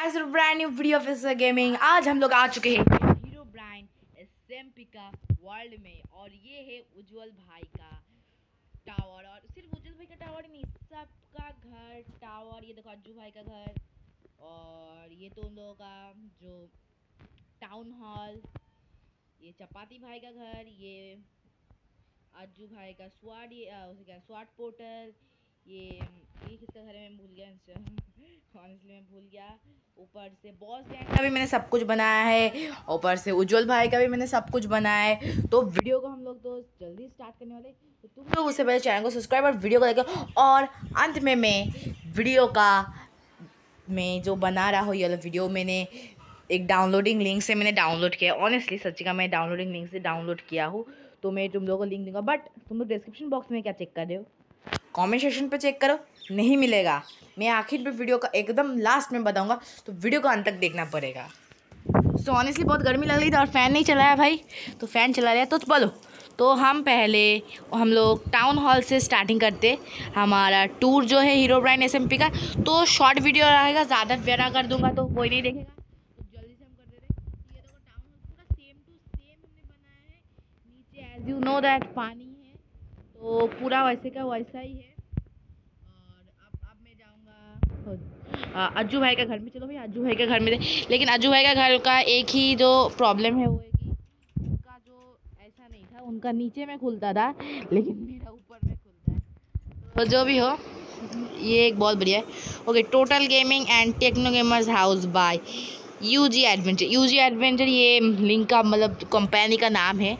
Guys brand new video officer gaming. आज हम लोग आ चुके हैं हीरो ब्रांड एसएमपी का वर्ल्ड में और ये है उज्जवल भाई का टावर। और सिर्फ उज्जवल भाई का टावर ही नहीं, सबका घर टावर। ये देखो अज्जू भाई का घर और ये तो उन लोगों का जो टाउन हॉल, ये चपाती भाई का घर, ये अज्जू भाई का स्वाड, उसे क्या स्वाड पोर्टल, ये किसका घर है मैं भूल गया। ऑनेस्टली मैं भूल गया। ऊपर से बॉस गैंग का भी मैंने सब कुछ बनाया है, ऊपर से उज्जवल भाई का भी मैंने सब कुछ बनाया है। तो वीडियो को हम लोग तो जल्दी स्टार्ट करने वाले, तो तुम लोग उससे पहले चैनल को सब्सक्राइब और वीडियो को लाइक। और अंत में मैं वीडियो का मैं जो बना रहा हूँ ये वाला वीडियो मैंने एक डाउनलोडिंग लिंक से मैंने डाउनलोड किया। ऑनेस्टली सच्ची का मैं डाउनलोडिंग लिंक से डाउनलोड किया हूँ, तो मैं तुम लोगों को लिंक दूंगा। बट तुम लोग डिस्क्रिप्शन बॉक्स में क्या चेक कर रहे हो, कमेंट सेक्शन पे चेक करो, नहीं मिलेगा। मैं आखिर पे वीडियो का एकदम लास्ट में बताऊंगा, तो वीडियो को अंत तक देखना पड़ेगा। सो ऑनेस्टली बहुत गर्मी लग रही थी और फ़ैन नहीं चलाया भाई, तो फ़ैन चला लिया। तो बोलो, तो हम लोग टाउन हॉल से स्टार्टिंग करते हमारा टूर जो है हीरो ब्रांड एसएमपी का। तो शॉर्ट वीडियो रहेगा, ज़्यादा प्यारा कर दूंगा तो कोई नहीं देखेगा, तो जल्दी से हम कर देते हैं। ये देखो टाउन हॉल पूरा सेम टू सेम हमने बनाया है। नीचे एज यू नो दैट पानी है, तो पूरा वैसे का वैसा ही है। और अब मैं जाऊँगा अज्जू भाई का घर में। चलो भाई अज्जू भाई के घर में, लेकिन अज्जू भाई का घर का एक ही जो प्रॉब्लम है वो है कि उनका जो ऐसा नहीं था, उनका नीचे में खुलता था लेकिन मेरा ऊपर में खुलता है। तो जो भी हो, ये एक बहुत बढ़िया है। Okay, total gaming and techno gamers house by UG adventure. UG adventure ये लिंक का मतलब कंपनी का नाम है।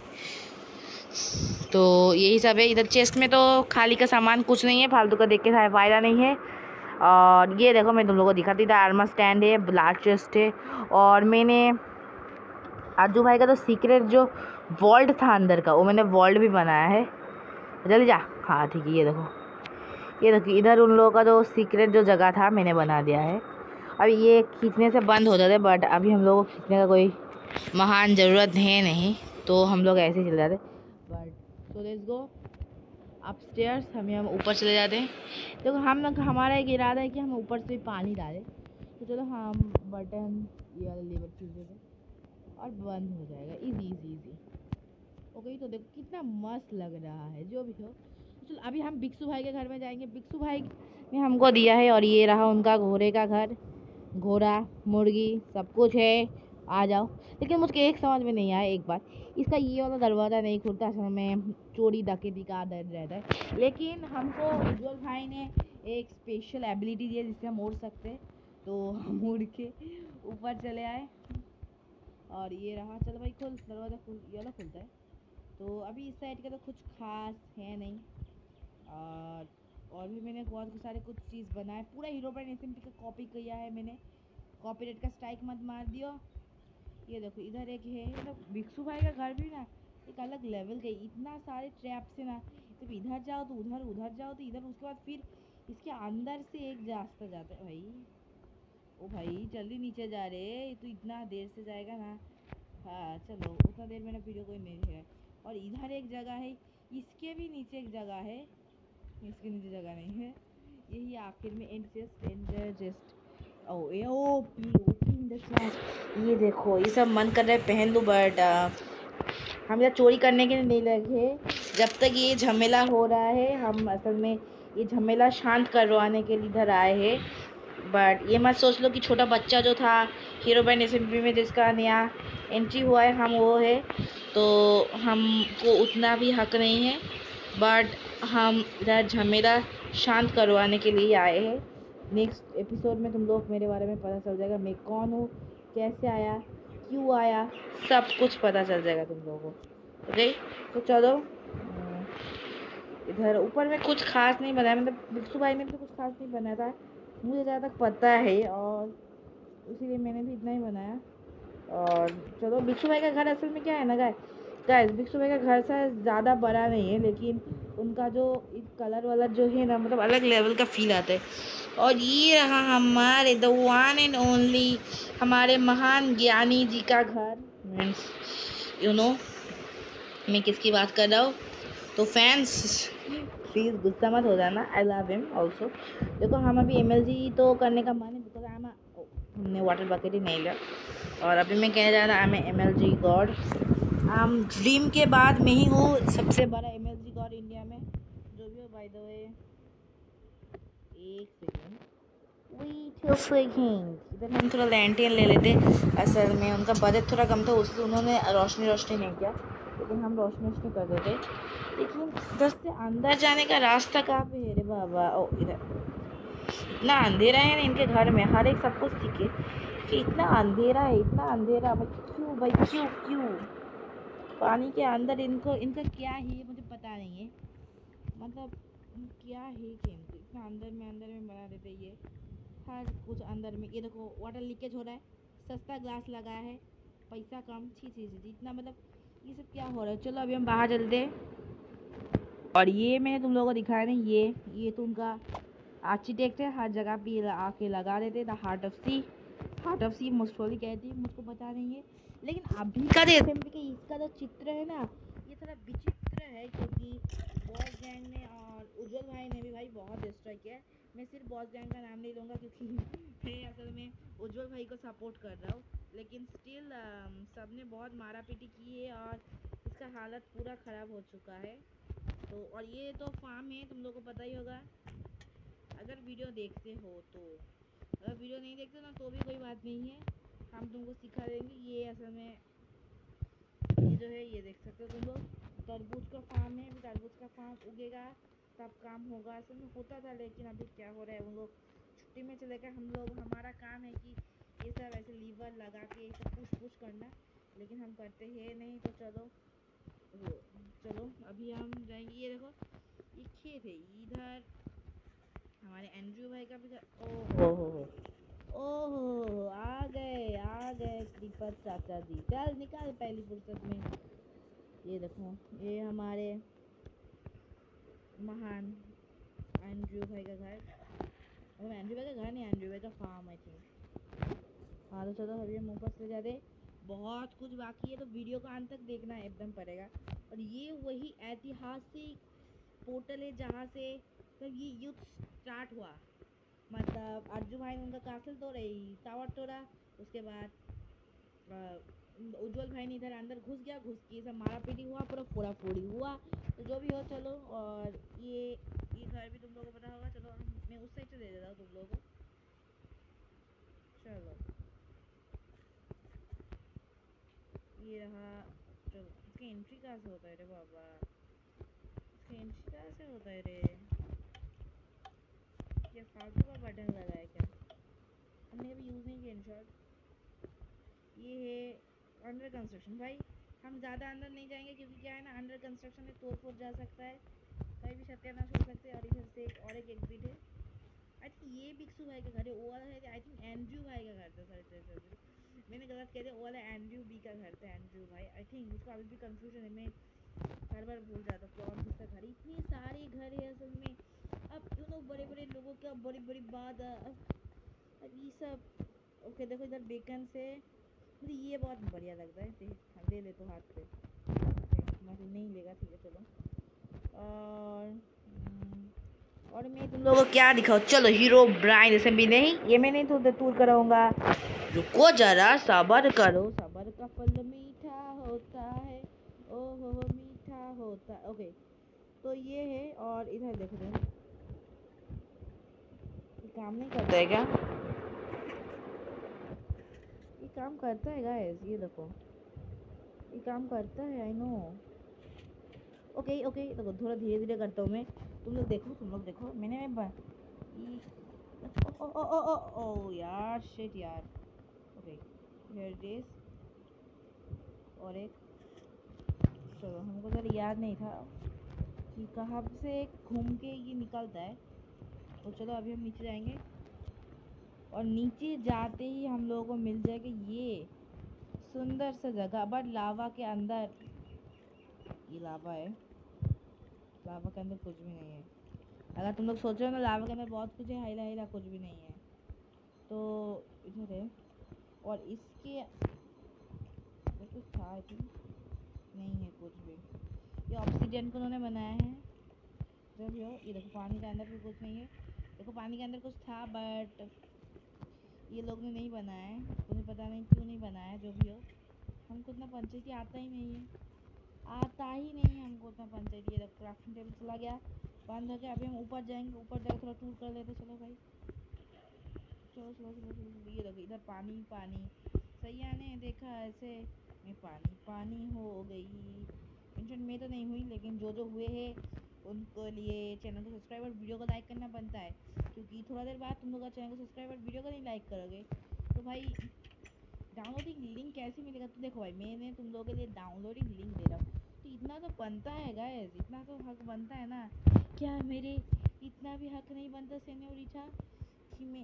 तो यही सब है। इधर चेस्ट में तो खाली का सामान कुछ नहीं है, फालतू का देख के फ़ायदा नहीं है। और ये देखो मैं तुम लोगों को दिखाती था, आर्मर स्टैंड है, ब्लैक चेस्ट है। और मैंने अज्जू भाई का तो सीक्रेट जो वॉल्ट था अंदर का, वो मैंने वॉल्ट भी बनाया है। जल्दी जा, हाँ ठीक है। ये देखो इधर उन लोगों का जो सीक्रेट जो जगह था मैंने बना दिया है। अब ये खींचने से बंद हो जाते, बट अभी हम लोगों को खींचने का कोई महान ज़रूरत है नहीं, तो हम लोग ऐसे ही चले जाते। But so let's go upstairs. हम ऊपर चले जाते हैं। देखो हमारा एक इरादा है कि हम ऊपर से पानी डालें, तो चलो हम बटन ये वाला लेवर खींच देते और बंद हो जाएगा। इजी। ओके, तो देखो कितना मस्त लग रहा है। जो भी हो, तो चलो अभी हम बिक्सू भाई के घर में जाएंगे। बिक्सू भाई ने हमको दिया है, और ये रहा उनका घोड़े का घर, घोड़ा मुर्गी सब कुछ है। आ जाओ। लेकिन मुझे एक समझ में नहीं आया एक बात, इसका ये वाला दरवाज़ा नहीं खुलता। असल में चोरी डकैती का डर रहता है, लेकिन हमको उज्जवल भाई ने एक स्पेशल एबिलिटी दी है जिससे हम उड़ सकते हैं। तो हम उड़ के ऊपर चले आए। और ये रहा, चलो भाई खुल दरवाज़ा, ये वाला खुलता है। तो अभी इस साइड का तो कुछ खास है नहीं। और भी मैंने बहुत सारे कुछ चीज़ बनाए। पूरा हीरो ब्रांड एसएमपी का कॉपी किया है मैंने। कॉपीराइट का स्ट्राइक मत मार दियो। ये देखो इधर एक है, मतलब बिक्सू भाई का घर भी ना एक अलग लेवल का। इतना सारे ट्रैप्स है ना, जब इधर जाओ तो उधर, उधर जाओ तो इधर, उसके बाद फिर इसके अंदर से एक रास्ता जाता है। भाई ओ भाई जल्दी नीचे जा रहे, तो इतना देर से जाएगा ना। हाँ चलो, उतना देर मैंने वीडियो कोई नहीं है। और इधर एक जगह है, इसके भी नीचे एक जगह है, इसके नीचे जगह नहीं है। यही आखिर में एंड चेस्ट। ये देखो, ये सब मन कर रहा है पहन लूँ, बट हम यहाँ चोरी करने के लिए नहीं लगे। जब तक ये झमेला हो रहा है, हम असल में ये झमेला शांत करवाने के लिए इधर आए हैं। बट ये मत सोच लो कि छोटा बच्चा जो था हीरो ब्रांड एसएमपी में जिसका नया एंट्री हुआ है हम वो है, तो हमको उतना भी हक नहीं है। बट हम इधर झमेला शांत करवाने के लिए आए हैं। नेक्स्ट एपिसोड में तुम लोग मेरे बारे में पता चल जाएगा, मैं कौन हूँ, कैसे आया, क्यों आया, सब कुछ पता चल जाएगा तुम लोगों को। ओके, तो चलो इधर ऊपर में कुछ खास नहीं बनाया, मतलब बिक्सू भाई ने भी कुछ खास नहीं बनाया था, मुझे ज़्यादा तक पता है, और इसीलिए मैंने भी इतना ही बनाया। और चलो, बिक्सू भाई का घर असल में क्या है ना गाइस, बिक्सू भाई का घर सा ज़्यादा बड़ा नहीं है, लेकिन उनका जो कलर वाला जो है ना, मतलब अलग लेवल का फील आता है। और ये रहा हमारे द वन एंड ओनली, हमारे महान ज्ञानी जी का घर। मीन्स यू नो मैं किसकी बात कर रहा हूँ। तो फैंस प्लीज़ गुस्सा मत हो जाना, आई लव हिम ऑल्सो। देखो हम अभी MLG तो करने का मन है, बिकॉज आई एम हमने वाटर बकेट ही नहीं लिया। और अभी मैं कहने जा रहा था MLG गॉड, हम ड्रीम के बाद में ही वो सबसे बड़ा MLG गॉड इंडिया में जो भी हो। बाय द वे एक सेकेंड, इधर हम थोड़ा लैंटेन ले लेते। असल में उनका बजट थोड़ा कम था, उसलिए उन्होंने रोशनी नहीं किया, लेकिन हम रोशनी कर देते। लेकिन इधर से अंदर जाने का रास्ता कहाँ पे है रे बाबा? ओ इधर। इतना अंधेरा है ना इनके घर में, हर एक सब कुछ सीखे कि इतना अंधेरा है, इतना अंधेरा। क्यों भाई, क्यों क्यों पानी के अंदर इनका क्या है मुझे पता नहीं है, मतलब क्या है कि इनको इतना अंदर में बना देते ये हर कुछ अंदर में। ये देखो वाटर लीकेज हो रहा है, सस्ता ग्लास लगा है, पैसा कम, छी इतना, मतलब ये सब क्या हो रहा है। चलो अभी हम बाहर चलते हैं। और ये मैंने तुम लोगों को दिखाया नहीं, ये तो उनका आर्किटेक्ट है, हर जगह पे आके लगा देते। The heart of sea mostly कहती है, मुझको पता नहीं है। लेकिन अभी का जो एसएमपी के इसका जो चित्र है ना, ये थोड़ा विचित्र है, क्योंकि बॉस गैंग ने और उज्जवल भाई ने भी भाई बहुत डिस्ट्रॉय किया है। मैं सिर्फ बॉस गैंग का नाम नहीं लूँगा, क्योंकि मैं असल में उज्जवल भाई को सपोर्ट कर रहा हूँ, लेकिन स्टिल सबने बहुत मारा पीटी की है और इसका हालत पूरा ख़राब हो चुका है। तो और ये तो फार्म है, तुम लोगों को पता ही होगा अगर वीडियो देखते हो तो। अगर वीडियो नहीं देखते ना तो भी कोई बात नहीं है, हम तुमको सिखा देंगे। ये असल में ये जो है, ये देख सकते हो तुम लोग, तरबूज का फार्म है। तरबूज का फार्म उगेगा तब काम होगा, असल में होता था, लेकिन अभी क्या हो रहा है, उन लोग छुट्टी में चले गए। हम लोग, हमारा काम है कि ये सब ऐसे लीवर लगा के ये सब पुश करना, लेकिन हम करते हैं नहीं। तो चलो अभी हम जाएंगे। ये देखो ये खेत है, इधर हमारे एंड्रयू भाई का भी घर। ओहो आ गए क्रीपर चाचा जी, चल निकाल पहली फुर्सत में। ये देखो ये हमारे महान एंड्रयू भाई का घर, मतलब एंड्रयू भाई का घर नहीं, एंड्रयू भाई का फार्म आई थिंक। हाँ तो चलो अभी हम ऊपर से जाते, बहुत कुछ बाकी है, तो वीडियो को अंत तक देखना एकदम पड़ेगा। और ये वही ऐतिहासिक पोर्टल है जहाँ से मतलब ये युद्ध स्टार्ट हुआ, मतलब अर्जुन भाई ने उनका कासल तोड़ा, टावर तोड़ा, उसके बाद उज्जवल भाई ने इधर अंदर घुस के सब मारा पीटी हुआ, पूरा फोड़ा फोड़ी हुआ। तो जो भी हो चलो। और ये घर भी तुम लोगों को पता होगा। चलो मैं उस साइड से दे देता हूँ तुम लोगों को। चलो ये रहा। चलो इसका एंट्री कहाँ से होता है रे बाबा, इसका एंट्री कहाँ से होता है रे? क्या फालतू का बटन लगा है क्या? हमने कभी यूज़ नहीं किया इन शॉर्ट। ये है अंडर कंस्ट्रक्शन भाई, हम ज़्यादा अंदर नहीं जाएंगे, क्योंकि क्या है ना, अंडर कंस्ट्रक्शन में तोड़ फोड़ जा सकता है, कहीं भी सत्यानाश हो सकते हैं। और इधर से एक एग्जिट है। आई थिंक ये बिक्सू भाई का घर है, वो वाला है आई थिंक एंड्रयू भाई का घर था। सॉरी मैंने गलत कह दिया, वो वाला एंड्रयू बी का घर था, एंड्रयू भाई आई थिंक। मुझको अभी भी कंफ्यूजन है, मैं हर बार भूल जाता हूँ कौन किसका घर। इतने सारे घर है असल में, अब बड़े बड़े लोगों का बड़ी बड़ी बात। अब ये सब ओके। देखो इधर बेकन से मुझे ये बहुत बढ़िया लगता है, ले ले तो हाथ पे, मतलब नहीं लेगा, ठीक है चलो। और मैं तुम लोगों को क्या दिखाऊँ, चलो हीरो ब्राइन जैसे भी नहीं, ये मैं नहीं टूर कराऊंगा, रुको जरा सबर करो, सबर का फल मीठा होता है, ओहो मीठा होता। ओके तो ये है। और इधर देख रहे हैं, ये काम नहीं करता है क्या? ये काम करता है गाइस, ये देखो ये काम करता है, आई नो। ओके देखो थोड़ा धीरे धीरे करता हूँ मैं, तुम लोग देखो मैंने ओ यार शिट यार। Okay here it is. और एक, चलो हमको ज़रा याद नहीं था कि कहाँ से घूम के ये निकलता है। तो चलो अभी हम नीचे जाएंगे, और नीचे जाते ही हम लोगों को मिल जाएगा ये सुंदर सा जगह, बट लावा के अंदर। ये लावा है, लावा के अंदर कुछ भी नहीं है। अगर तुम लोग सोच रहे हो ना लावा के अंदर बहुत कुछ है, हाइला हाइला कुछ भी नहीं है। तो इधर है, और इसके कुछ था आई थिंक, नहीं है कुछ भी। ये ऑक्सीजन को उन्होंने बनाया है। जब हो ये देखो पानी के अंदर भी कुछ नहीं है, देखो पानी के अंदर कुछ था बट ये लोग ने नहीं बनाया है, मुझे पता नहीं क्यों नहीं बनाया, जो भी हो। हमको उतना पंचायती आता ही नहीं है, हमको उतना पंचायती। ये क्राफ्टिंग टेबल चला गया, बंद हो गया। अभी हम ऊपर जाएंगे, ऊपर जाकर थोड़ा टूर कर लेते। चलो भाई, चलो चलो चलो चलो। ये देखो इधर पानी पानी, सही आने देखा ऐसे में पानी पानी हो गई। टेंशन में तो नहीं हुई, लेकिन जो हुए हैं उनको लिए चैनल को सब्सक्राइब और वीडियो को लाइक करना बनता है, क्योंकि थोड़ा देर बाद तुम लोग चैनल को सब्सक्राइब और वीडियो को नहीं लाइक करोगे तो भाई डाउनलोडिंग लिंक कैसे मिलेगा। तो देखो भाई, मैंने तुम लोगों के लिए डाउनलोडिंग लिंक दे रहा हूँ, तो इतना तो बनता है गाइस, इतना तो हक बनता है ना। क्या मेरे इतना भी हक नहीं बनता सेन्योरिटा कि मैं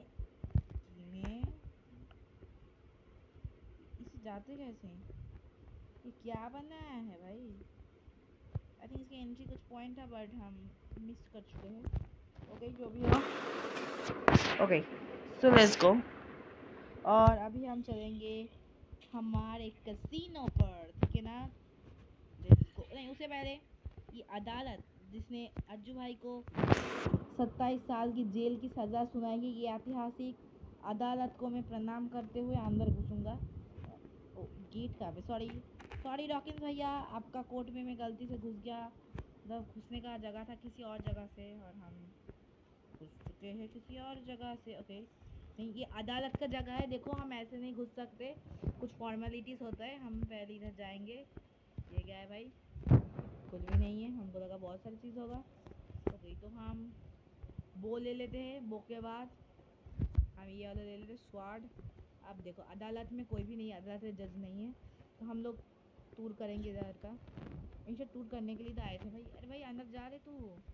इसे जाते कैसे, ये क्या बनाया है भाई। आई थिंक इसकी एंट्री कुछ पॉइंट था, बट हम मिस कर चुके हैं। ओके, जो भी हो। Okay, so let's go. और अभी हम चलेंगे हमारे कैसीनो पर, ठीक है ना। Let's go. नहीं, उससे पहले ये अदालत जिसने अज्जू भाई को 27 साल की जेल की सज़ा सुनाएगी, ये ऐतिहासिक अदालत को मैं प्रणाम करते हुए अंदर घुसूंगा। गेट का सॉरी सॉरी रॉकिन भैया, आपका कोर्ट में मैं गलती से घुस गया। मतलब घुसने का जगह था किसी और जगह से, और हम घुस चुके हैं किसी और जगह से। ओके, नहीं ये अदालत का जगह है, देखो हम ऐसे नहीं घुस सकते, कुछ फॉर्मेलिटीज़ होता है। हम पहले इधर जाएंगे। ये क्या है भाई, कुछ भी नहीं है, हमको लगा बहुत सारी चीज़ होगा। ओके, तो हम बो ले लेते हैं, बो के बाद हम ये वाला ले लेते हैं स्वाड। अब देखो अदालत में कोई भी नहीं है, अदालत में जज नहीं है, तो हम लोग टूर करेंगे इधर का। इनसे टूर करने के लिए तो आए थे भाई। अरे भाई अंदर जा रहे तू,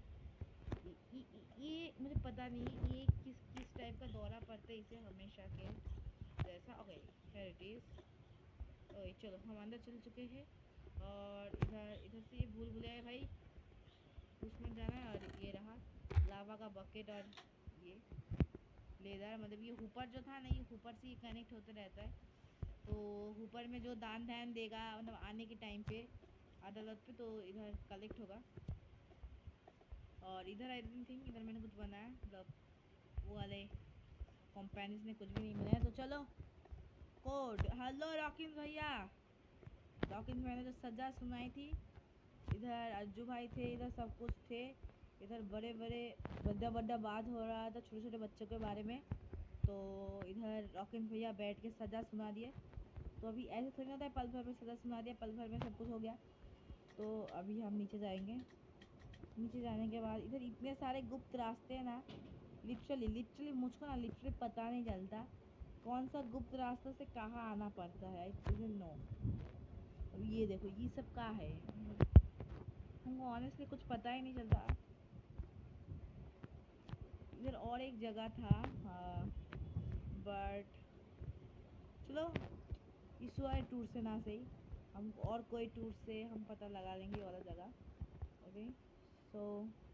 ये मुझे पता नहीं ये किस टाइप का दौरा पड़ता है इसे हमेशा के जैसा। Okay, here it is. Okay चलो, हम अंदर चल चुके हैं, और इधर इधर से ये भूल भुलैया है भाई, उसमें जाना है। और ये रहा लावा का बकेट, और ये लेदर, मतलब ये हुपर जो था ना, ये हुपर से ये कनेक्ट होते रहता है। तो हुपर में जो दान ध्यान देगा, मतलब आने के टाइम पे अदालत पे, तो इधर कलेक्ट होगा। और इधर आई डोंट थिंक इधर मैंने कुछ बनाया, मतलब वो वाले कंपेनीज ने कुछ भी नहीं बनाया। तो चलो कोर्ट। हेलो रॉकिन भैया, रॉकिन मैंने जो सज़ा सुनाई थी, इधर अज्जू भाई थे, इधर सब कुछ थे, इधर बड़े बड़े बड़ा बड़ा बात हो रहा था छोटे छोटे बच्चों के बारे में। तो इधर रॉकिन भैया बैठ के सज़ा सुना दिए। तो अभी ऐसे थोड़ी ना होता है, पल भर में सज़ा सुना दिया, पल भर में सब कुछ हो गया। तो अभी हम नीचे जाएंगे। नीचे जाने के बाद इधर इतने सारे गुप्त रास्ते हैं ना, लिटरली मुझको ना लिटरली पता नहीं चलता कौन सा गुप्त रास्ता से कहाँ आना पड़ता है। I don't know. अब ये देखो ये सब क्या है, हमको ऑनेस्टली कुछ पता ही नहीं चलता। इधर और एक जगह था, बट चलो इस वाले टूर से ना सही, हम और कोई टूर से हम पता लगा लेंगे वाला जगह। ओके, सो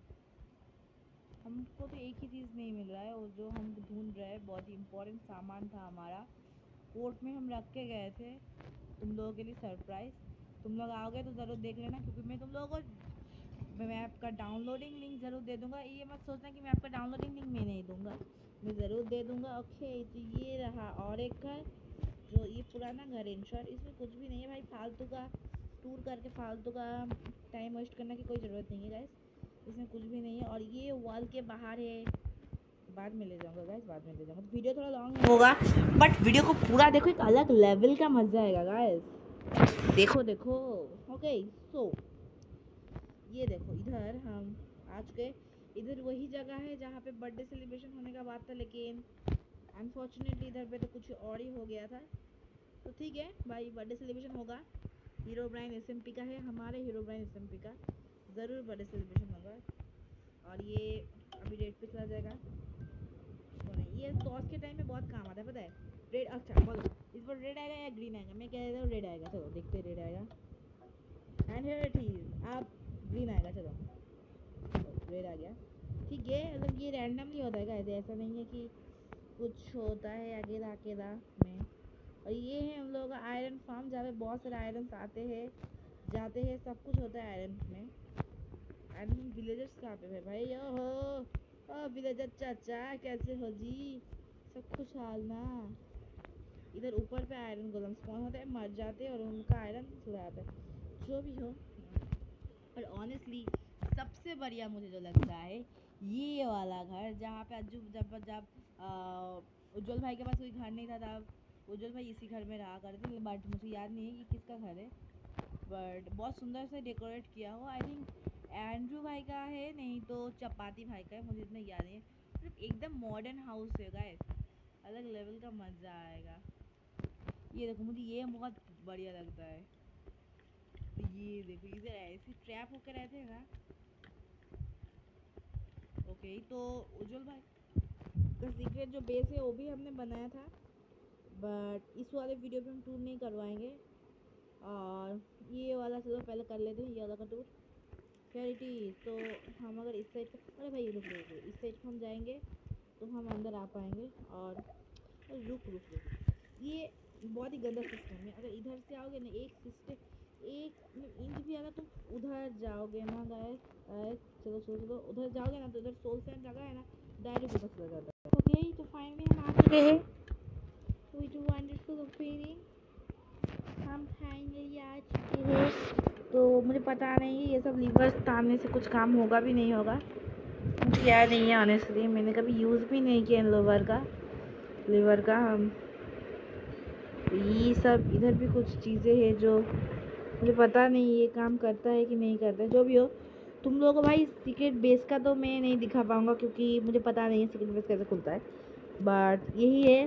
हमको तो एक ही चीज़ नहीं मिल रहा है, और जो हम ढूंढ रहे हैं बहुत ही इम्पोर्टेंट सामान था हमारा, कोर्ट में हम रख के गए थे तुम लोगों के लिए सरप्राइज़। तुम लोग आओगे तो ज़रूर देख लेना, क्योंकि मैं तुम लोगों को मैं आपका डाउनलोडिंग लिंक ज़रूर दे दूँगा। ये मत सोचना कि मैं आपका डाउनलोडिंग लिंक मैं नहीं दूँगा, मैं ज़रूर दे दूँगा। ओके, तो ये रहा और एक घर, जो ये पुराना घर इन शॉर्ट, इसमें कुछ भी नहीं है भाई। फालतू का टूर करके फालतू का टाइम वेस्ट करने की कोई ज़रूरत नहीं है गाइस, इसमें कुछ भी नहीं है। और ये वॉल के बाहर है, बाद में ले जाऊँगा गाइस, बाद में ले जाऊँगा। तो वीडियो थोड़ा लॉन्ग होगा, बट वीडियो को पूरा देखो, एक अलग लेवल का मज़ा आएगा गाइस, देखो देखो। ओके, सो ये देखो इधर हम आ चुके। इधर वही जगह है जहाँ पे बर्थडे सेलिब्रेशन होने का बात था, लेकिन अनफॉर्चुनेटली इधर पे तो कुछ और ही हो गया था। तो ठीक है भाई, बर्थडे सेलिब्रेशन होगा। हीरो ब्राइन एसएमपी का है, हमारे हीरो ब्राइन एसएमपी का ज़रूर बर्थडे सेलिब्रेशन होगा। और ये अभी रेड पे चला जाएगा, तो नहीं ये टॉस के टाइम में बहुत काम आता है, पता है। रेड, अच्छा बोलो इस बार रेड आएगा या ग्रीन आएगा। मैं कह रहा हूँ रेड आएगा, चलो देखते हैं रेड आएगा। एंड हियर इट इज, आप ग्रीन आएगा, चलो रेड आ गया। ठीक है, मतलब ये रैंडमली होता है, ऐसा नहीं है कि कुछ होता है अकेला अकेला में। और ये है हम लोगों का आयरन फार्म, जहाँ पे बहुत सारे आयरन आते हैं जाते हैं, सब कुछ होता है आयरन में। आयरन विलेजर्स कहाँ पे है भाई? ओहो, ओ विलेजर चाचा कैसे हो जी? सब खुशहाल ना। इधर ऊपर पे आयरन गोलम स्पॉन होते हैं, मर जाते हैं और उनका आयरन चुराते हैं। जो भी हो, पर ऑनेस्टली सबसे बढ़िया मुझे जो लगता है ये वाला घर, जहाँ पे अज्जू जब उज्जवल भाई के पास कोई घर नहीं था तब उज्जवल भाई इसी घर में रहा करते थे, बट मुझे याद नहीं है कि किसका घर है। बट बहुत सुंदर से डेकोरेट किया हुआ, आई थिंक एंड्रू भाई का है, नहीं तो चपाती भाई का है, मुझे इतना याद नहीं है। मतलब एकदम मॉडर्न हाउस है गाइस, अलग लेवल का मज़ा आएगा। ये देखो, मुझे ये बहुत बढ़िया लगता है। ये देखो, इधर ऐसे ट्रैप होकर रहते हैं ना। ओके, तो उज्जवल भाई का सीक्रेट जो बेस है वो भी हमने बनाया था, बट इस वाले वीडियो पे हम टूर नहीं करवाएंगे। और ये वाला चलो पहले कर लेते हैं, ये वाला का टूर। चैरिटी, तो हम अगर इस साइड को, अरे भाई रुक रुक रुक, इस साइड को हम जाएंगे तो हम अंदर आ पाएंगे। और रुक रुक रुक, ये बहुत ही गंदा सिस्टम है। अगर इधर से आओगे ना, एक सिस्टम एक इंच भी अगर तुम उधर जाओगे ना गाइस, चलो चलो चलो, उधर जाओगे ना तो उधर सोल सैंड जगह है ना, डायरेक्ट ऊपर चला जाता है। ओके, तो फाइनली हम आ चुके हैं विद वंडरफुल फीलिंग। हम फाइनली आ चुके हैं। तो मुझे पता नहीं ये सब लीवर्स तानने से कुछ काम होगा भी नहीं होगा, मुझे याद नहीं है ऑनेस्टली, मैंने कभी यूज़ भी नहीं किया इन लीवर का। हम ये सब इधर भी कुछ चीज़ें हैं जो मुझे पता नहीं ये काम करता है कि नहीं करता है। जो भी हो, तुम लोगों को भाई सीक्रेट बेस का तो मैं नहीं दिखा पाऊँगा क्योंकि मुझे पता नहीं है सीक्रेट बेस कैसे खुलता है, बट यही है,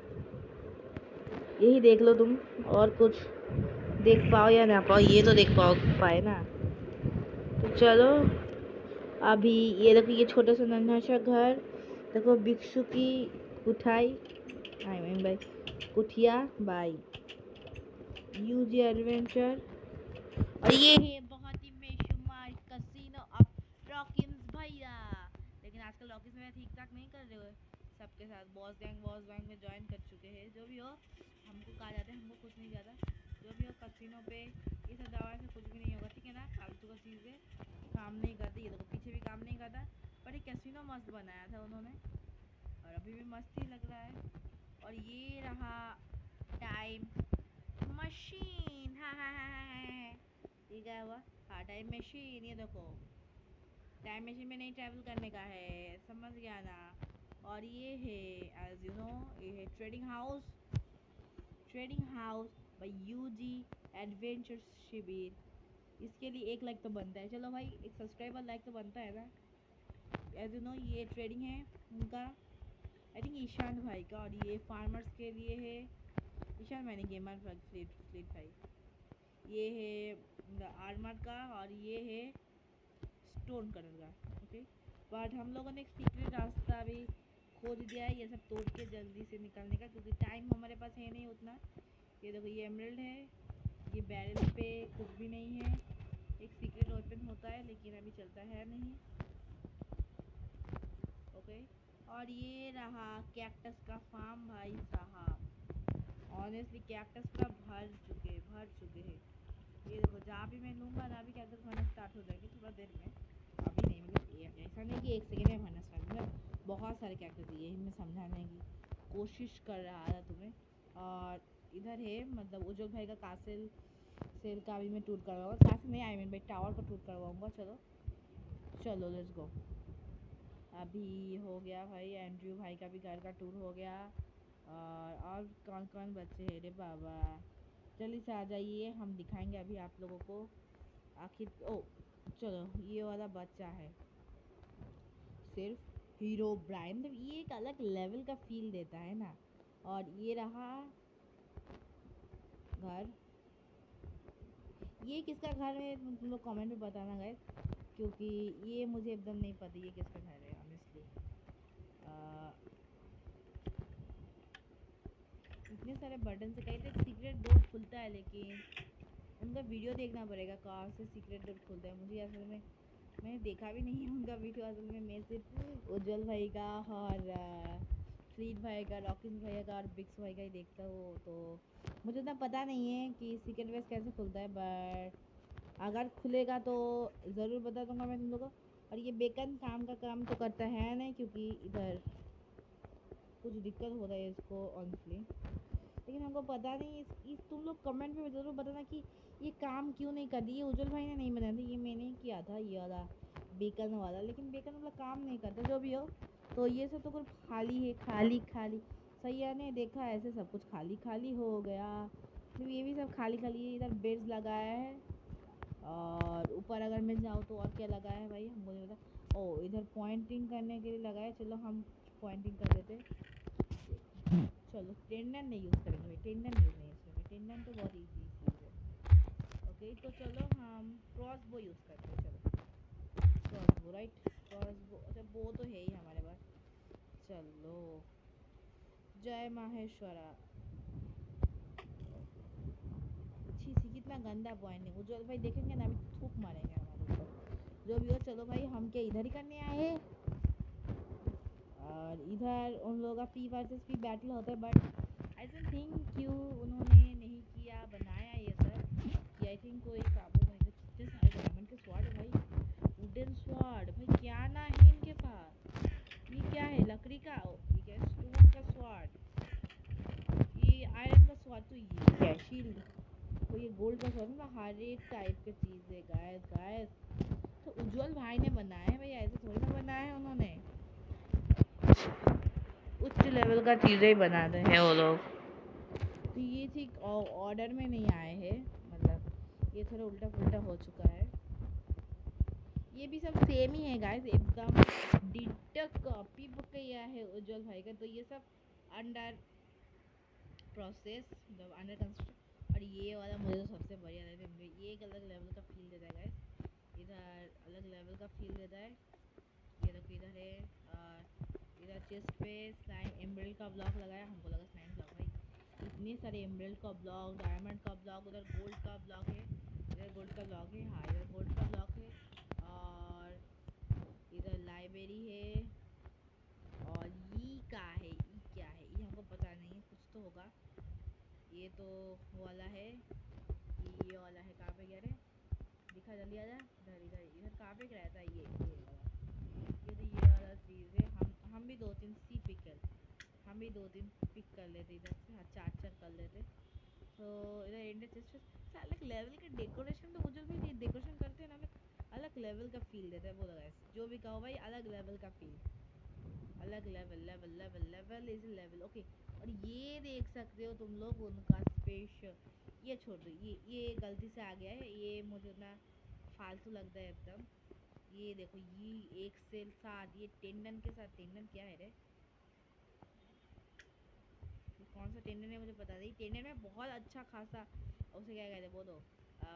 यही देख लो तुम। और कुछ देख पाओ या ना पाओ, ये तो देख पाए ना। तो चलो अभी ये देखो, ये छोटा सा नन्हा सा घर देखो, भिक्षु की कुठाई, आई मीन भाई कुठिया बाई, यूजी एडवेंचर। और ये है बहुत ही बेशुमार कसीनो ऑफ रॉकिन्स भैया। लेकिन आजकल रॉकिन्स में ठीक ठाक नहीं कर रहे हो सबके साथ, बॉस गैंग में ज्वाइन कर चुके हैं। जो भी हो, हमको कहा जाता है, हमको कुछ नहीं जाता। जो भी हो, कसीनो पे ये सब दवा से कुछ भी नहीं होगा, ठीक है ना। फालतू का चीज़ें काम नहीं करती, ये देखो पीछे भी काम नहीं करता, पर ये कैसीनो मस्त बनाया था उन्होंने और अभी भी मस्त ही लग रहा है। और ये रहा टाइम मशीन, हाँ, ये क्या हुआ, हाँ टाइम मशीन, ये देखो टाइम मशीन में नहीं ट्रैवल करने का है, समझ गया ना। और ये है एज यू नो, ये है trading house by UG adventure शिविर। इसके लिए 1 लाइक तो बनता है, चलो भाई एक सब्सक्राइबर लाइक तो बनता है ना। एज यू नो, ये ट्रेडिंग है उनका, आई थिंक ईशान भाई का। और ये फार्मर्स के लिए है, ईशान मैंने गेमर फ्लीट भाई। ये है आर्मर का और ये है स्टोन कलर का। ओके, बट हम लोगों ने एक सीक्रेट रास्ता भी खोज दिया है ये सब तोड़ के जल्दी से निकलने का, क्योंकि टाइम हमारे पास है नहीं उतना। ये देखो, ये एमरल्ड है, ये बैरल पे कुछ भी नहीं है, एक सीक्रेट वेपन होता है लेकिन अभी चलता है नहीं। ओके, और ये रहा कैक्टस का फार्म भाई साहब। ऑनेस्टली कैक्टस का भर चुके हैं। ये देखो, जहाँ भी मैं लूँगा ना, अभी कैक्टस भरना स्टार्ट हो जाएगी थोड़ा देर में, अभी नहीं, मतलब ऐसा नहीं कि 1 सेकेंड में भरना स्टार्ट, मतलब बहुत सारे कैक्टस, यही मैं समझाने की कोशिश कर रहा था तुम्हें। और इधर है, मतलब उज्जवल भाई का कासिल सेल का भी मैं टूर करवाऊँगा, कासिल नहीं, आई मीन भाई टावर का टूर करवाऊँगा। चलो चलो लेट्स गो। अभी हो गया भाई, एंड्रयू भाई का भी घर का टूर हो गया। और कौन कौन बच्चे हैं रे बाबा, जल्दी से आ जाइए, हम दिखाएंगे अभी आप लोगों को आखिर। ओ चलो, ये वाला बच्चा है सिर्फ हीरो ब्राइन, मतलब ये एक अलग लेवल का फील देता है ना। और ये रहा घर, ये किसका घर है तुम लोग कमेंट में बताना गाइस, क्योंकि ये मुझे एकदम नहीं पता ये किसका घर है ऑनेस्टली। इतने सारे बटन से कहीं तो सीक्रेट डोर खुलता है, लेकिन उनका वीडियो देखना पड़ेगा कहाँ से सीक्रेट डोर खुलता है। मुझे असल में मैंने देखा भी नहीं है उनका वीडियो, असल में मैं सिर्फ उज्जवल भाई का और फ्रीड भाई का, रॉकिन भाई का और बिक्स भाई का ही देखता हूँ, तो मुझे उतना पता नहीं है कि सीक्रेट बेस कैसे खुलता है, बट अगर खुलेगा तो ज़रूर बता दूंगा मैं तुम लोगों को। और ये बेकन काम तो करता है नहीं, क्योंकि इधर कुछ दिक्कत हो रहा है इसको ऑनेस्टली, लेकिन हमको पता नहीं। इस तुम लोग कमेंट में ज़रूर बताना कि ये काम क्यों नहीं कर रही है। उज्जवल भाई ने नहीं बनाया था, ये मैंने किया था ये वाला बेकन वाला, लेकिन बेकन वाला काम नहीं करता। जो भी हो, तो ये सब तो कुछ खाली है, खाली खाली। सैया ने देखा ऐसे सब कुछ खाली खाली हो गया, तो ये भी सब खाली खाली है। इधर बेड्स लगाया है, और ऊपर अगर मैं जाऊँ तो और क्या लगाया है भाई हमको नहीं पता। ओ इधर पॉइंटिंग करने के लिए लगाया, चलो हम पॉइंटिंग कर देते। चलो टेंडन नहीं यूज़ करेंगे भाई, टेंडन यूज़ नहीं इसमें, टेंडन तो बहुत ईजी चीज़ है। ओके तो चलो हम क्रॉस बो यूज़ करते हैं। चलो क्रॉस बो, राइट, क्रॉस बो। अच्छा बो तो है ही हमारे पास। चलो जय माहेश्वरा। छी छी कितना गंदा पॉइंटिंग। उज्जवल भाई देखेंगे ना अभी थूक मारेंगे हमारे ऊपर। जो भी हो, चलो भाई हम क्या इधर ही करने आए हैं। और इधर उन लोगों का पी वर्सेस पी बैटल होता है, बट आई डोंट थिंक क्यों उन्होंने नहीं किया बनाया ये सब। कि आई थिंक कोई काबू में कितने सारे डायमंड के स्वॉर्ड है भाई, वुडन स्वॉर्ड भाई, क्या ना है इनके पास। ये क्या है, लकड़ी का, ये क्या है, स्टोन का स्वॉर्ड, ये आयरन का स्वॉर्ड, तो ये क्या है, शील्ड, तो ये गोल्ड का स्वॉर्ड। मतलब हर एक टाइप की चीज़ है गाइस गाइस। तो उज्जवल भाई ने बनाया है भाई, ऐसे थोड़ी ना बनाया है उन्होंने। उच्च लेवल का चीज़ें ही बनाते हैं वो लोग। तो ये ठीक ऑर्डर में नहीं आए हैं, मतलब ये थोड़ा उल्टा पुल्टा हो चुका है। ये भी सब सेम ही है गाइस, एकदम डिटेक्ट कॉपी किया है उज्जवल भाई का। तो ये सब अंडर प्रोसेस, मतलब अंडर कंस्ट्रक्शन। और ये वाला मुझे तो सबसे बढ़िया लगता है, ये एक अलग लेवल का फील देता है गाइस। इधर अलग लेवल का फील देता है। ये देखो इधर है, इधर चेस्ट पे स्लाइम एमराल्ड का ब्लॉक लगाया, हमको लगा स्लाइम ब्लॉक भाई। इतने सारे एमराल्ड का ब्लॉक, डायमंड का ब्लॉक, उधर गोल्ड का ब्लॉक है, इधर गोल्ड का ब्लॉक है, हाँ इधर गोल्ड का ब्लॉक है। और इधर लाइब्रेरी है। और ये क्या है, ये क्या है, ये हमको पता नहीं है, कुछ तो होगा। ये तो वाला है, ये वाला है, कहाँ पे गया रे, दिखा जल्दी आ जा। इधर इधर इधर कहाँ पे रहता है ये वाला, ये तो ये वाला चीज़ है। हम भी 2-3 सी पिकल, हम भी 2-3 पिक कर लेते इधर से, हाँ 4-4 कर लेते। तो इधर इंडिया चेस्ट अलग लेवल के डेकोरेशन, तो मुझे भी डेकोरेशन करते हैं ना, अलग लेवल का फील देता है वो लगा। जो भी कहो भाई, अलग लेवल का फील, अलग level level level level is level. Okay और ये देख सकते हो तुम लोग उनका स्पेशल, ये छोड़ दो, ये गलती से आ गया है, ये मुझे ना फालतू लगता है एकदम। ये देखो ये एक से साथ, ये टेंडन के साथ, टेंडन क्या है रे, कौन सा टेंडन है मुझे पता नहीं। टेंडन में बहुत अच्छा खासा उसे क्या कहते हैं वो, तो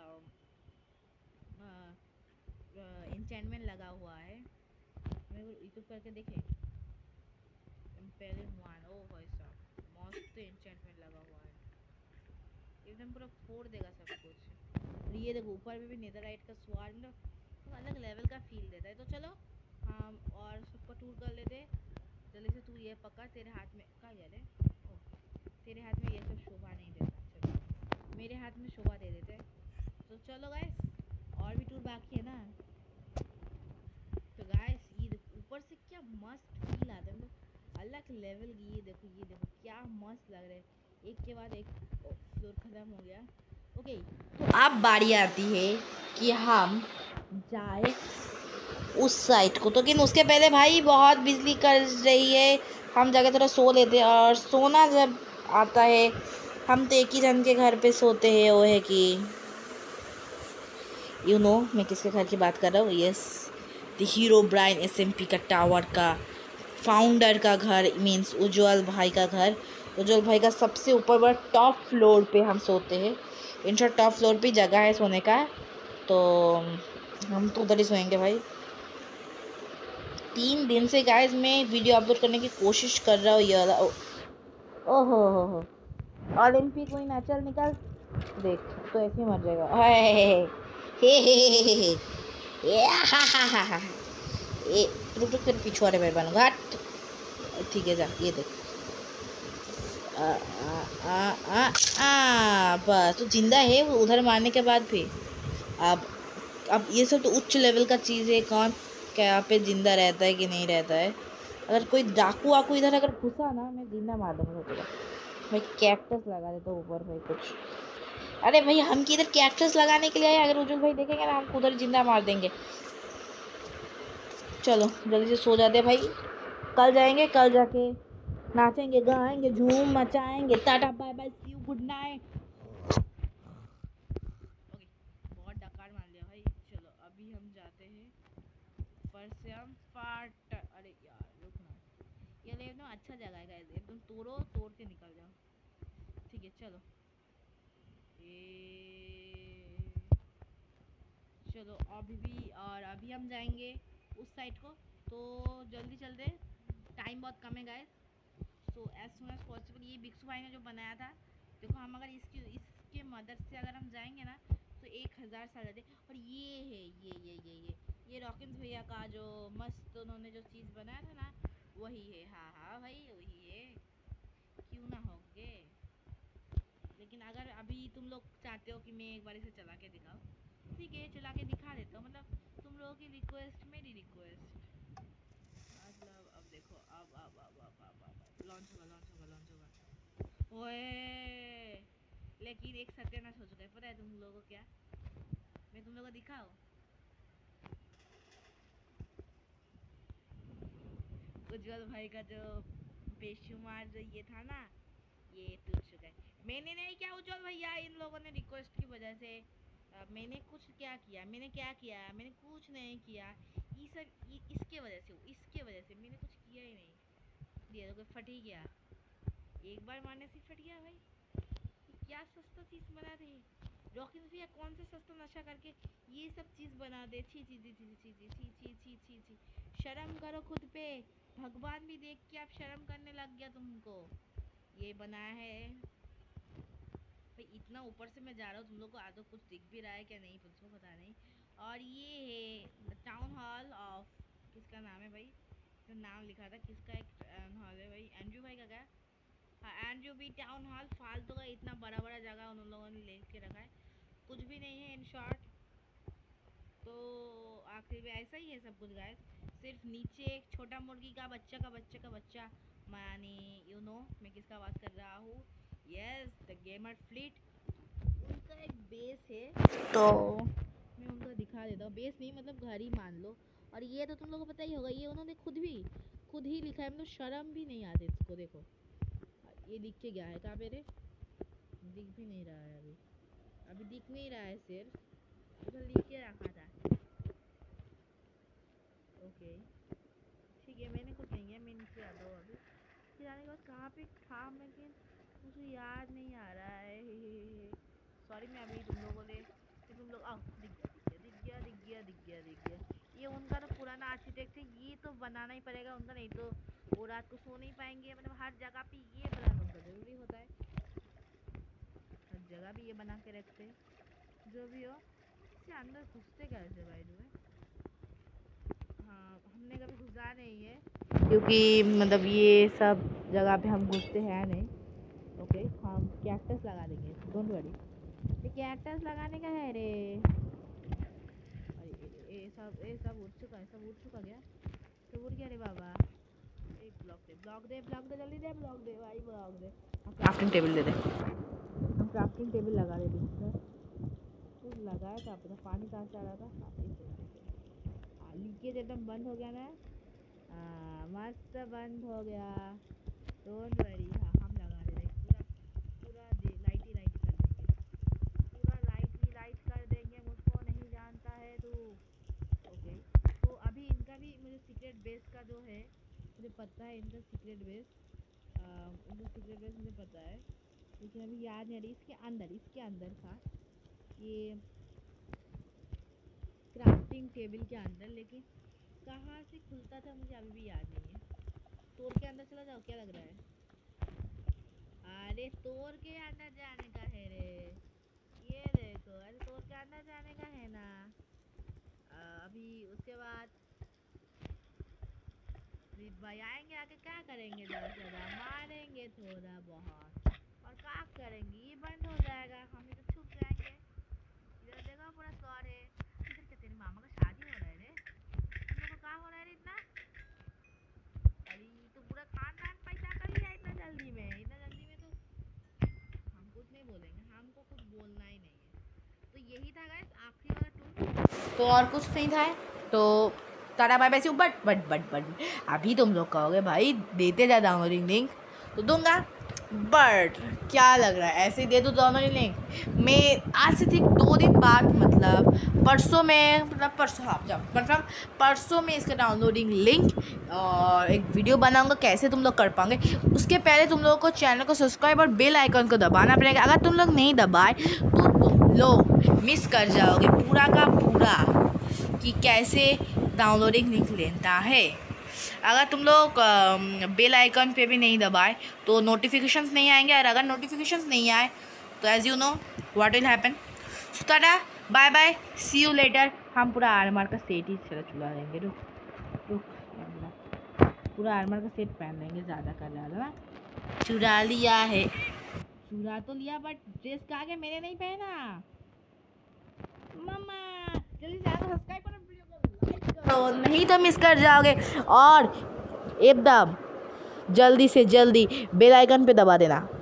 एन्चेंटमेंट लगा हुआ है। मैं यूट्यूब करके देखे इम्पेरियल वन, ओ भाई साहब मस्त एन्चेंटमेंट लगा हुआ है, एकदम पूरा फोड़ देगा सब कुछ। और ये देखो ऊपर में भी नेदरराइट का स्वाद, तो अलग लेवल का फील देता है। तो चलो हम और सबको टूर कर लेते हैं जल्दी से। तू ये पकड़, तेरे हाथ में कहाँ गया रे, तेरे हाथ में ये सब शोभा नहीं देता, चलो मेरे हाथ में शोभा दे देते। तो चलो गाइस, और भी टूर बाकी है ना। तो गाइस ये ऊपर से क्या मस्त फील आता है, मतलब अलग लेवल की। ये देखो क्या मस्त लग रहा है, एक के बाद एक फ्लोर खत्म हो गया। ओके तो अब बारी आती है कि हम जाए उस साइड को, तो लेकिन उसके पहले भाई बहुत बिजली कर रही है, हम जाके थोड़ा सो लेते हैं। और सोना जब आता है, हम तो एक ही जन के घर पे सोते हैं, वो है कि मैं किसके घर की बात कर रहा हूँ, yes the Herobrine SMP का टावर का फाउंडर का घर, मीन्स उज्जवल भाई का घर। उज्जवल भाई का सबसे ऊपर बड़ा टॉप फ्लोर पे हम सोते हैं। इंशॉर्ट टॉप फ्लोर पे जगह है सोने का, तो हम तो उधर ही सोएंगे भाई। 3 दिन से गाइस मैं वीडियो अपलोड करने की कोशिश कर रहा हूँ। ये वाला ओहो हो ओलंपिक कोई ना, चल निकल, देख तो ऐसे ही मर जाएगा। हे रुक रुक, तेरे पीछे वाले मेरे बनूंगा, ठीक है जा, ये देख बस तो जिंदा है वो उधर मारने के बाद भी। अब ये सब तो उच्च लेवल का चीज़ है, कौन क्या पे जिंदा रहता है कि नहीं रहता है। अगर कोई डाकू वाकू इधर अगर घुसा ना, मैं जिंदा मार दूंगा तुझे। भाई कैक्टस लगा देता हूँ ऊपर भाई कुछ। अरे भाई हम किधर कैक्टस लगाने के लिए आए, अगर उज्जवल भाई देखेंगे ना हम उधर जिंदा मार देंगे। चलो जल्दी से सो जाते भाई, कल जाएंगे, कल जाके नाचेंगे गाएंगे झूम मचाएंगे। Tata bye bye see you good night. Okay बहुत डकार मान लिया भाई। चलो अभी हम जाते हैं पर से हम फाट। अरे यार रुकना, ये ले एकदम अच्छा जगह है गाइस, एकदम तोड़ो तोड़ के निकल जाओ। ठीक है चलो ये चलो अभी भी, और अभी हम जाएंगे उस साइड को, तो जल्दी चलते, टाइम बहुत कम है guys. So as soon as possible. ये बिक्सू भाई ने जो बनाया था, देखो हम अगर इसके मदद से अगर हम जाएंगे ना तो 1000 साल जाते। और ये है ये रॉकिंस भैया का जो मस्त उन्होंने जो चीज़ बनाया था ना, वही है। हाँ हाँ भाई वही है, क्यों ना होगे। लेकिन अगर अभी तुम लोग चाहते हो कि मैं एक बार इसे चला के दिखाऊँ, ठीक है चला के दिखा देता हूँ। मतलब तुम लोगों की रिक्वेस्ट मेरी रिक्वेस्ट। मतलब अब देखो, अब लॉन्च होगा। ओए लेकिन एक सत्यानाश हो चुका है, पता है तुम लोगों को क्या? मैं तुम लोगों को दिखाऊँ? उज्जवल भाई का जो बेशुमार जो ये था ना, ये टूट चुका है। मैंने नहीं किया उज्जवल भैया, इन लोगों ने रिक्वेस्ट की वजह से। मैंने कुछ क्या किया? मैंने कुछ नहीं किया। ये सब इसके वजह से मैंने कुछ किया ही नहीं। ये तो कोई फट ही गया, एक बार मारने से फट गया भाई। ये क्या सस्ता चीज़ बना दे रॉकिंस भैया, कौन सा सस्ता नशा करके ये सब चीज़ बना दे। छी छी छी छी छी छी छी छी छी छी छी, शर्म करो खुद पे। भगवान भी देख के आप शर्म करने लग गया तुमको। ये बनाया है भाई, इतना ऊपर से मैं जा रहा हूँ, तुम लोग को आदो कुछ दिख भी रहा है क्या नहीं मुझको पता नहीं। और ये है टाउन हॉल ऑफ, किसका नाम है भाई? तो नाम लिखा था किसका, एक टाउन हॉल है भाई, एंड्रयू भाई का क्या? हाँ एंड्रयू बी टाउन हॉल। फालतू का इतना बड़ा बड़ा जगह उन लोगों ने ले के रखा है, कुछ भी नहीं है इन शॉर्ट। तो आखिर में ऐसा ही है सब कुछ गाइस। सिर्फ नीचे एक छोटा मुर्गी का बच्चा माने यू नो मैं किसका बात कर रहा हूँ। यस द गेमर फ्लीट, उनका एक बेस है। तो मैं उनको दिखा देता हूँ, बेस नहीं मतलब घर ही मान लो। और ये तो तुम लोगों को पता ही होगा, ये उन्होंने खुद ही लिखा है, मतलब शर्म भी नहीं आती इसको। देखो ये दिख के गया है, कहाँ पे रे? दिख भी नहीं रहा है अभी दिख नहीं रहा है, सिर्फ उधर लिख के रखा था। ओके ठीक है, मैंने कुछ नहीं किया, मैं नीचे आता हूँ अभी। फिर आने के बाद कहाँ पे था मैं, लेकिन मुझे याद नहीं आ रहा है। सॉरी मैं अभी तुम लोगों ने, तुम लोग आओ, दिख गया। ये उनका तो पुराना आर्किटेक्ट है, ये तो बनाना ही पड़ेगा उनका, नहीं तो वो रात को सो नहीं पाएंगे। मतलब हर जगह पे ये बनाना उनका ज़रूरी होता है, हर जगह भी ये बना के रखते हैं। जो भी हो, इससे अंदर घुसते कैसे भाई तुम्हें? हाँ हमने कभी घुसा नहीं है, क्योंकि मतलब ये सब जगह पे हम घुसते हैं नहीं। ओके हम कैक्टस लगा देंगे, डोंट वरी। ये कैक्टस लगाने का है रे। अरे ये सब उड़ चुका गया, तो उड़ गया रे बाबा। एक ब्लॉक दे जल्दी दे, ब्लॉक दे भाई ब्लॉक दे। हम क्राफ्टिंग टेबल दे दे, हम क्राफ्टिंग टेबल लगा देते हैं। तो लगाया था अपना, पानी कहाँ से आ रहा था? हाँ लीकेज एकदम बंद हो गया ना। हाँ मस्त बंद हो गया, डोंट वरी। हाँ हम लगा दे रहे पूरा पूरा लाइट ही कर देंगे, पूरा लाइट कर देंगे, मुझको नहीं जानता है तू। ओके तो अभी इनका भी मुझे सीक्रेट बेस का जो है मुझे पता है, इनका सीक्रेट बेस मुझे पता है, लेकिन अभी याद नहीं आ रही। इसके अंदर था ये क्राफ्टिंग टेबल के अंदर, लेकिन कहाँ से खुलता था मुझे अभी भी याद नहीं है। तोड़ के अंदर चला जाओ, क्या लग रहा है? अरे तोड़ के अंदर जाने का है रे, ये देखो, अरे तोड़ के अंदर जाने का है ना। अभी उसके बाद भाई आएंगे, आके क्या करेंगे? ज़्यादा मारेंगे थोड़ा बहुत, और क्या करेंगे, ये बंद हो जाएगा, हम इधर छुप जाएंगे। इधर देखो पूरा स्क्वाड है। इधर क्या तेरे मामा का शादी हो रहा है रे? तुम लोग को क्या हो रहा है रे इतना? अरे बोलेंगे, हमको कुछ बोलना ही नहीं है। तो यही था गाइस आखिरी वाला टूर, तो और कुछ नहीं था। तो tata bye bye see you. But अभी तुम लोग कहोगे भाई देते जा डाउनलोडिंग लिंक, तो दूंगा, बट क्या लग रहा है ऐसे ही दे दो डाउनलोडिंग लिंक। मैं आज से ठीक 2 दिन बाद मतलब परसों में, मतलब परसों, हाँ जब मतलब परसों में इसका डाउनलोडिंग लिंक और एक वीडियो बनाऊंगा कैसे तुम लोग कर पाओगे। उसके पहले तुम लोगों को चैनल को सब्सक्राइब और बेल आइकन को दबाना पड़ेगा। अगर तुम लोग नहीं दबाए तो तुम लोग मिस कर जाओगे पूरा का पूरा कि कैसे डाउनलोडिंग लिंक लेता है। अगर तुम लोग बेल आइकन पे भी नहीं दबाए तो नोटिफिकेशंस नहीं आएंगे, और अगर नोटिफिकेशंस नहीं आए तो as you know what will happen. So tata bye bye see you later. हम पूरा आर्मर का सेट ही चुरा लेंगे। रुक पूरा आर्मर का सेट पहन लेंगे, ज़्यादा कर ज़्यादा ना चुरा लिया है, चुरा तो लिया बट ड्रेस का आगे मैंने नहीं पहना। मम्मा जल्दी से सब्सक्राइब करो, वीडियो को लाइक करो, नहीं तो मिस कर जाओगे। और एकदम जल्दी से जल्दी बेल आइकन पे दबा देना।